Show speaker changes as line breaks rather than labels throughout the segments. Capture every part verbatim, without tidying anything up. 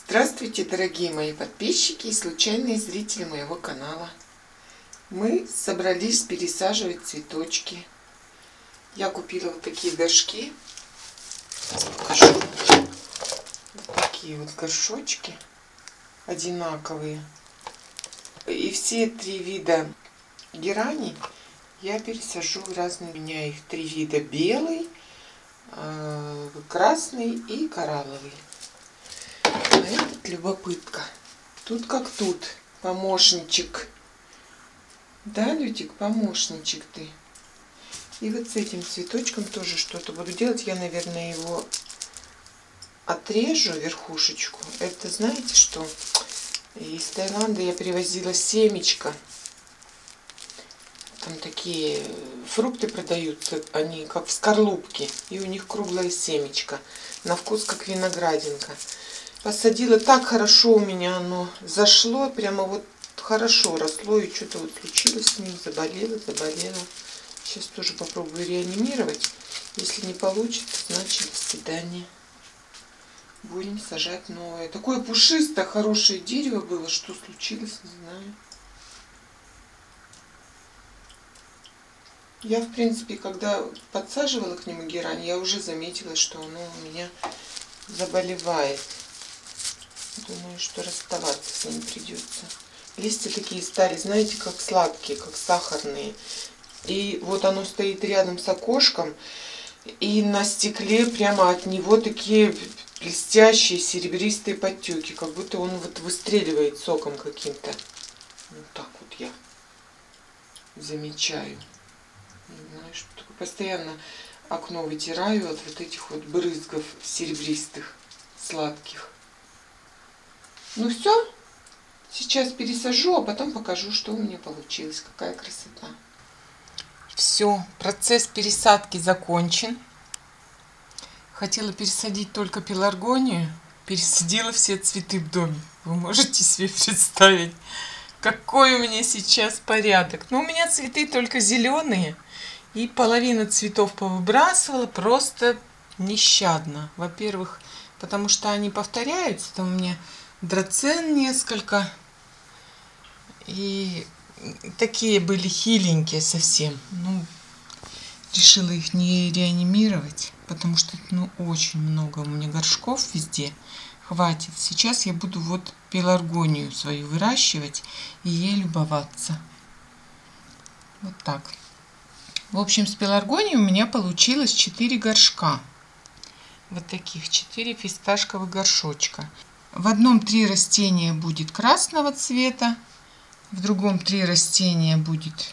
Здравствуйте, дорогие мои подписчики и случайные зрители моего канала. Мы собрались пересаживать цветочки. Я купила вот такие горшки. Сейчас покажу. Вот такие вот горшочки одинаковые. И все три вида герани я пересажу в разные. У меня их три вида: белый, красный и коралловый. А этот любопытка. Тут как тут. Помощничек. Да, Лютик, помощничек ты. И вот с этим цветочком тоже что-то буду делать. Я, наверное, его отрежу, верхушечку. Это, знаете что? Из Таиланда я привозила семечко. Там такие фрукты продаются, они как в скорлупке. И у них круглое семечко. На вкус как виноградинка. Посадила, так хорошо у меня оно зашло, прямо вот хорошо росло, и что-то вот случилось с ним, заболело, заболело. Сейчас тоже попробую реанимировать. Если не получится, значит до свидания. Будем сажать новое. Такое пушистое, хорошее дерево было, что случилось, не знаю. Я, в принципе, когда подсаживала к нему герань, я уже заметила, что оно у меня заболевает. Думаю, что расставаться с ним придется. Листья такие стали, знаете, как сладкие, как сахарные. И вот оно стоит рядом с окошком, и на стекле прямо от него такие блестящие серебристые подтеки, как будто он вот выстреливает соком каким-то. Вот так вот я замечаю. Не знаю, что такое. Постоянно окно вытираю от вот этих вот брызгов серебристых, сладких. Ну все, сейчас пересажу, а потом покажу, что у меня получилось, какая красота. Все, процесс пересадки закончен. Хотела пересадить только пеларгонию, пересадила все цветы в доме. Вы можете себе представить, какой у меня сейчас порядок. Но у меня цветы только зеленые, и половина цветов повыбрасывала просто нещадно. Во-первых, потому что они повторяются, там у меня драцен несколько, и такие были хиленькие совсем. Ну, решила их не реанимировать, потому что ну очень много у меня горшков везде. Хватит. Сейчас я буду вот пеларгонию свою выращивать и ей любоваться. Вот так. В общем, с пеларгонией у меня получилось четыре горшка. Вот таких четыре фисташковых горшочка. В одном три растения будет красного цвета, в другом три растения будет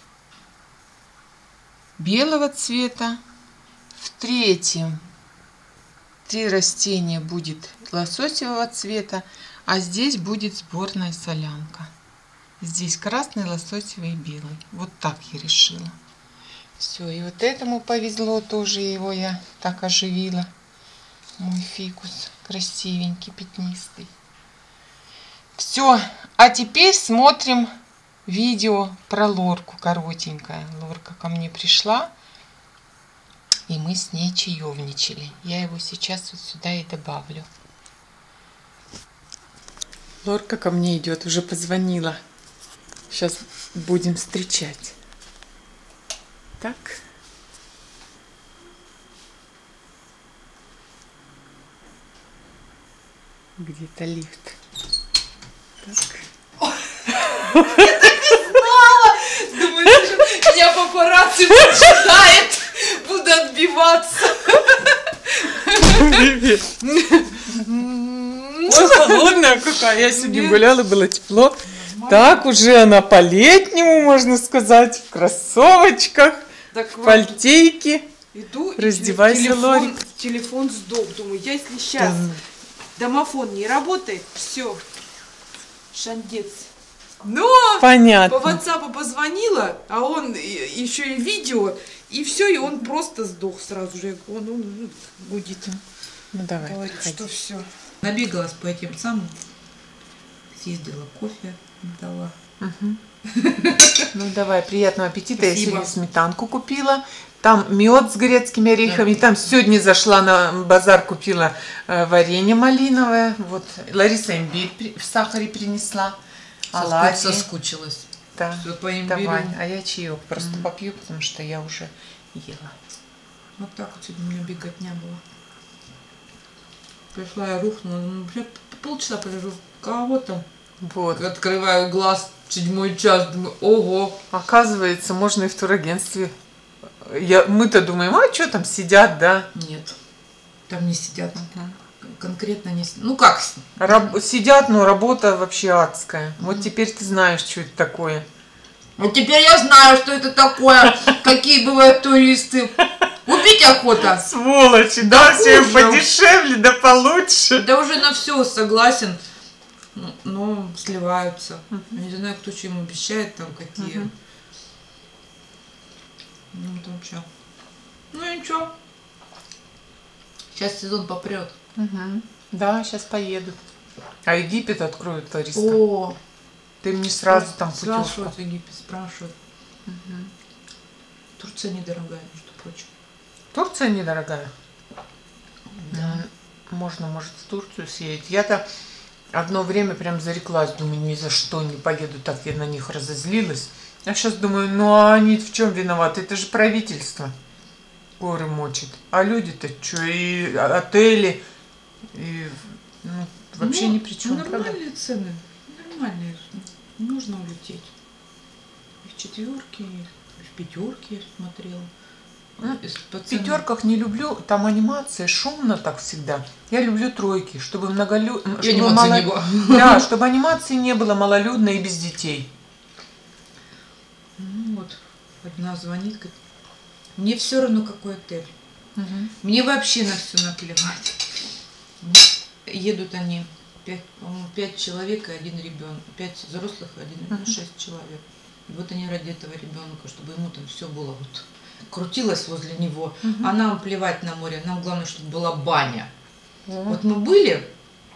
белого цвета, в третьем три растения будет лососевого цвета, а здесь будет сборная солянка. Здесь красный, лососевый и белый. Вот так я решила. Все, и вот этому повезло, тоже его я так оживила. Мой фикус красивенький, пятнистый. Все, а теперь смотрим видео про Лорку коротенькое. Лорка ко мне пришла, и мы с ней чаевничали. Я его сейчас вот сюда и добавлю. Лорка ко мне идет, уже позвонила. Сейчас будем встречать. Так. Где-то лифт. Так.
Я так и знала! Думаю, меня папарацци поджидает. Буду отбиваться.
Привет. Ой, холодная какая. Я сегодня гуляла, было тепло. Так, уже она по-летнему, можно сказать, в кроссовочках,
Так
в пальтейке.
Иду,
раздевайся,
телефон,
Лори.
телефон сдох. Думаю, если сейчас да. домофон не работает, все, шандец. Но
понятно.
По WhatsApp позвонила, а он еще и видео, и все, и он просто сдох сразу же. Он, он гудит.
Ну давай.
Говорит,
приходи.
что все. Набегалась по этим самым, съездила кофе, дала.
Угу. Ну давай, приятного аппетита.
Спасибо.
Я сегодня сметанку купила. Там мед с грецкими орехами. Там сегодня зашла на базар, купила э, варенье малиновое. Вот Лариса имбирь при, в сахаре принесла.
Соску... Соскучилась.
Да.
Все по имбирю.
Давай, а я чаек просто
Mm.
попью, потому что я уже ела.
Вот так вот сегодня у меня беготня была. Пришла, я рухнула. Ну, полчаса полежу. Кого там?
Вот.
Открываю глаз, седьмой час, думаю, ого.
Оказывается, можно и в турагентстве. Я, мы-то думаем, а что там сидят, да?
Нет, там не сидят. Uh-huh. Конкретно не сидят. Ну как?
Раб- сидят, но работа вообще адская. Uh-huh. Вот теперь ты знаешь, что это такое.
Вот теперь я знаю, что это такое. Какие бывают туристы. Убить охота.
Сволочи, да, все подешевле, да получше.
Да уже на все согласен. Но сливаются. Uh-huh. Я не знаю, кто что им обещает, там какие. Uh-huh. Ну, это вообще. Ну и ничего. Сейчас сезон попрет.
Угу. Да, сейчас поеду. А Египет откроют, Лариска.
О,
ты мне сразу там путевку.
Спрашивают Египет, спрашивают. Угу. Турция недорогая, между прочим.
Турция недорогая?
Да.
Ну, можно, может, в Турцию съездить. Я-то одно время прям зареклась, думаю, ни за что не поеду, так я на них разозлилась. Я сейчас думаю, ну а они в чем виноваты? Это же правительство горы мочит. А люди-то что, и отели, и ну, вообще
ну,
ни при чем.
Нормальные
правда?
цены, нормальные. Нужно улететь. И в четверке, и в пятерке я смотрела.
Ну, в пятерках не люблю, там анимация, шумно так всегда. Я люблю тройки, чтобы многолю... чтобы мало...
не было.
Да, чтобы анимации не было малолюдно и без детей.
Ну вот, одна звонит, говорит, мне все равно какой отель.
Угу.
Мне вообще на все наплевать. Едут они, пять, по-моему, пять человек и один ребенок. Пять взрослых и один ребенок, угу. шесть человек. И вот они ради этого ребенка, чтобы ему там все было вот крутилось возле него. Угу. А нам плевать на море, нам главное, чтобы была баня. Угу. Вот мы были,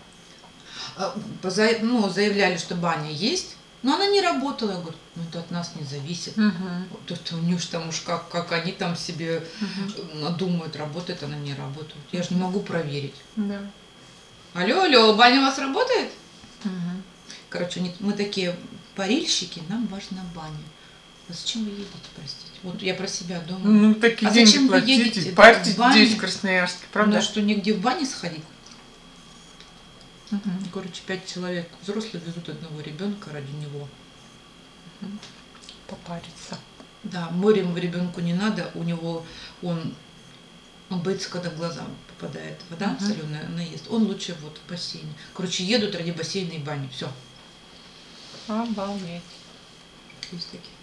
ну, заявляли, что баня есть. Но она не работала, я говорю, ну это от нас не зависит. Угу. Вот это у них там уж как, как они там себе угу. надумают, работает она, не работает. Я же не могу проверить.
Да.
Алло, алло, баня у вас работает?
Угу.
Короче, мы такие парильщики, нам важна баня. А зачем вы едете, простите? Вот я про себя думаю.
Ну такие
а
деньги
зачем
платите,
вы едете?
парьте
Да,
здесь, в Красноярске, правда?
Да, что нигде в бане сходить?
Угу.
Короче, пять человек взрослые везут одного ребенка ради него.
Угу. Попариться.
Да, морем ребенку не надо, у него он, он боится, когда в глаза попадает вода угу. соленая, она ест. Он лучше вот в бассейне. Короче, едут ради бассейна и бани. Все.
Обалдеть.
Есть такие.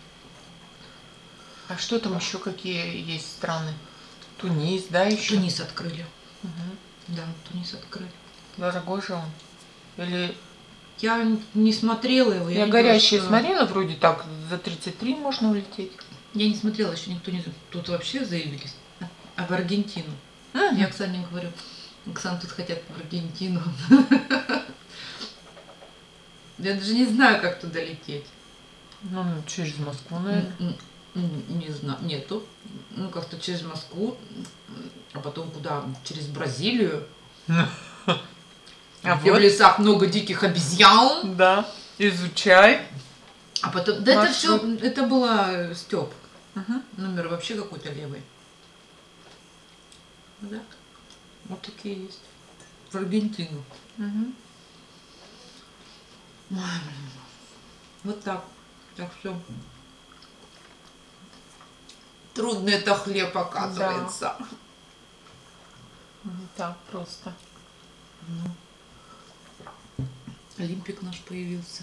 А что там еще какие есть страны? Тунис, да, еще?
Тунис открыли.
Угу.
Да, Тунис открыли.
Дорогой же он? Или...
Я не смотрела его.
Я, я горящие что... смотрела, вроде так, за тридцать три можно улететь.
Я не смотрела, еще никто не... Тут вообще заявились. А в Аргентину.
Угу.
Я Оксане говорю, Оксана, тут хотят в Аргентину. Я даже не знаю, как туда лететь.
Ну, через Москву, наверное.
Не знаю, нету. Ну, как-то через Москву, а потом куда? Через Бразилию. А где вот в лесах много диких обезьян.
Да, изучай.
А потом, да это все, это было Степ. Угу. Номер вообще какой-то левый. Да. Вот такие есть. В Аргентину. Угу. Вот так. Так что трудно это хлеб, оказывается.
Да. Не так просто.
Ну. Олимпик наш появился.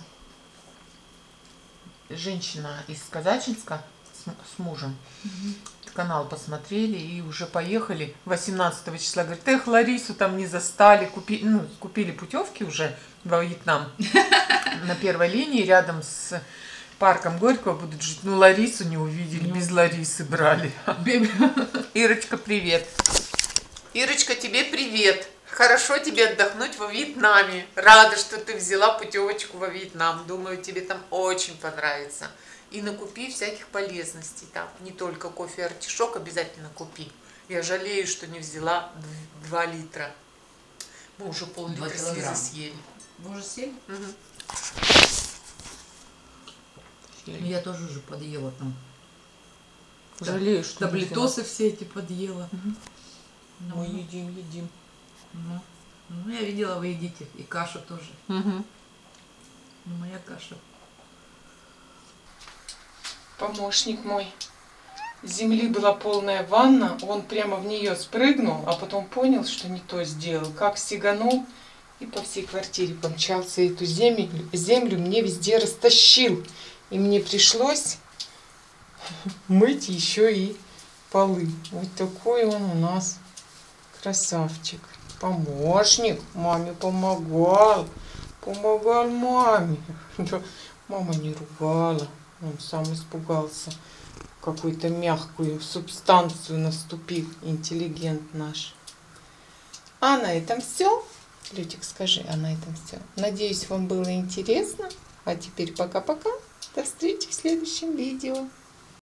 Женщина из Казачинска с, с мужем угу. канал посмотрели и уже поехали восемнадцатого числа. Говорит, эх, Ларису там не застали, купи, ну, купили путевки уже во Вьетнам на первой линии рядом с парком Горького будут жить. Ну, Ларису не увидели, без Ларисы брали. Ирочка, привет. Ирочка, тебе привет.
хорошо тебе отдохнуть во Вьетнаме. Рада, что ты взяла путевочку во Вьетнам. Думаю, тебе там очень понравится. И накупи всяких полезностей там. Не только кофе и артишок, обязательно купи. Я жалею, что не взяла два литра. Мы уже пол-литра с Лизой съели.
Вы уже съели?
Угу.
Я тоже уже подъела там.
Жалею, что
таблетосы все эти подъела.
Угу.
Ну,
Мы едим, едим.
Ну, ну, я видела, вы едите. И кашу тоже.
Угу.
Ну, моя каша.
Помощник мой. С земли была полная ванна, он прямо в нее спрыгнул, а потом понял, что не то сделал. Как сиганул и по всей квартире помчался, эту землю, землю мне везде растащил. И мне пришлось мыть еще и полы. Вот такой он у нас красавчик. Помощник. Маме помогал. Помогал маме. Мама не ругала. Он сам испугался. Какую-то мягкую субстанцию наступил. Интеллигент наш. А на этом все. Лютик, скажи, а на этом все. Надеюсь, вам было интересно. А теперь пока-пока. До встречи в следующем видео.